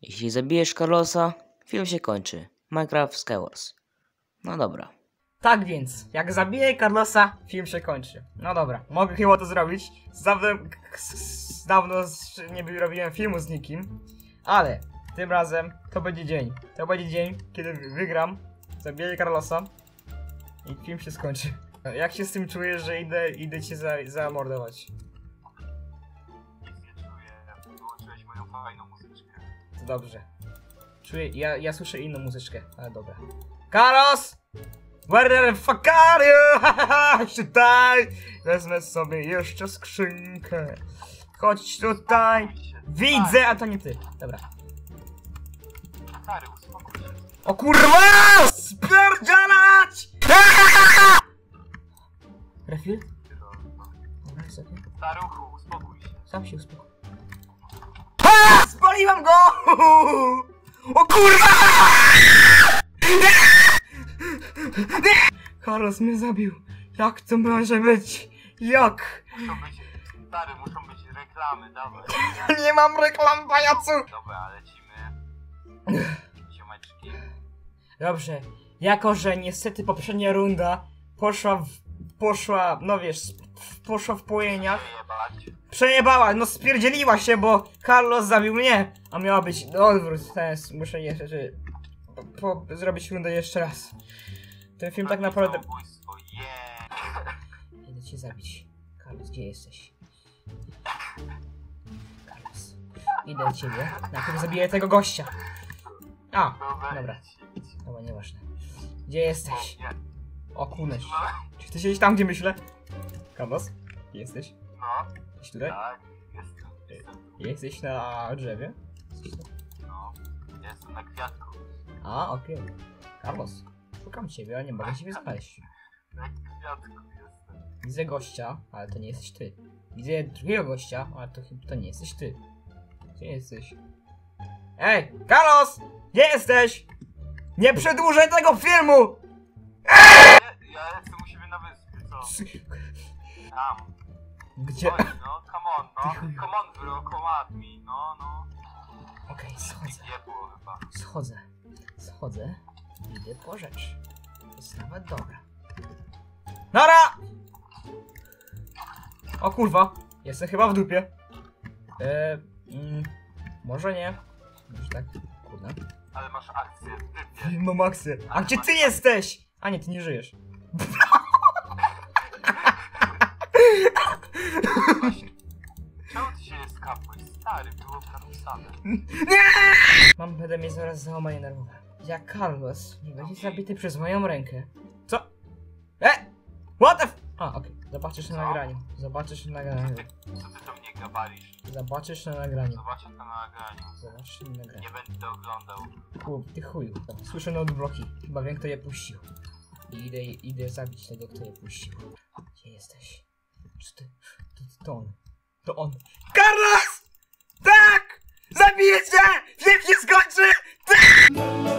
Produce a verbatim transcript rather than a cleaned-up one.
Jeśli zabijesz Carlosa, film się kończy. Minecraft Skywars. No dobra. Tak więc, jak zabiję Carlosa, film się kończy. No dobra, mogę chyba to zrobić. Dawno, dawno nie robiłem filmu z nikim. Ale tym razem to będzie dzień. To będzie dzień, kiedy wygram, zabiję Carlosa i film się skończy. Jak się z tym czujesz, że idę, idę cię za, zamordować? Nic nie czuję, wyłączyłeś moją fajną muzyczkę. To dobrze. Czuję, ja, ja słyszę inną muzyczkę, ale dobra. Carlos! Where the fuck are you? Tutaj! Wezmę sobie jeszcze skrzynkę. Chodź tutaj. Widzę, a to nie ty. Dobra. Stary, uspokój się. O kurwa! Spierdzielać! Refil? Dobra, sobie. Staruchu, uspokój się. Sam się uspokój. Ha! Spaliłem go! O kurwa! Carlos mnie zabił. Jak to może być? Jak? Muszą być, stary, muszą być reklamy, dawaj. Nie mam reklam, pajacu! Dobra, lecimy. Ziomeczki. Dobrze. Jako, że niestety poprzednia runda poszła w... poszła, no wiesz, poszła w pojeniach. Przejebać. Przejebała, no spierdzieliła się, bo Carlos zabił mnie. A miała być no, odwrót. Teraz muszę jeszcze po, po, zrobić rundę jeszcze raz. Ten film tak naprawdę... Zabójstwo, yeah. Idę cię zabić. Carlos, gdzie jesteś? Carlos. Idę do ciebie. Najpierw zabiję tego gościa. A, dobra. Dobra, nieważne. Gdzie jesteś? Nie. O kunesz. Czy ty siedzisz tam, gdzie myślę? Carlos? Gdzie jesteś? No, Jesteś tutaj? tak, jestem. Jestem. Jesteś na drzewie? No, jestem na kwiatku. A, okej. Okay. Carlos, szukam ciebie, ale nie mogę ciebie znaleźć. Na kwiatku jestem. Widzę gościa, ale to nie jesteś ty. Widzę drugiego gościa, ale to, to nie jesteś ty. Gdzie jesteś? Ej, Carlos! Gdzie jesteś? Nie przedłużaj tego filmu! Ja, ja jestem u siebie na wyspie, co? Tam. Gdzie? Chodź, no, come on, no. Come on, bro, come at me, no, no. Okej, okay, schodzę. Nie było chyba. Schodzę. Schodzę. Idę po rzecz. To jest nawet dobra. Nara! O kurwa. Jestem chyba w dupie. Eee, mm, może nie. Może tak. Kurde. Ale masz akcję w typie. Mam akcję. A gdzie ty jesteś? A nie, ty nie żyjesz. Czemu ty się nie skapłeś? Stary, było napisane. Nie! Mam, będę mieć zaraz załamanie nerwowe. Jak Carlos nie będzie zabity przez moją rękę. Co? E! What the f... A, okej. Okay. Zobaczysz na Co? nagraniu. Zobaczysz na nagraniu. Co ty do mnie gabarisz? Zobaczysz na nagraniu. Zobaczę to na nagraniu. Zobaczysz na nagraniu. Nie będę oglądał. Chłop, ty chuju. Słyszę notebloki. Chyba wiem, kto je puścił. I idę, idę zabić tego, kto je puścił. Gdzie jesteś? Czy ty... To, to on. To on. Carlos! Tak! Zabiję cię! Film się skończy! Tak!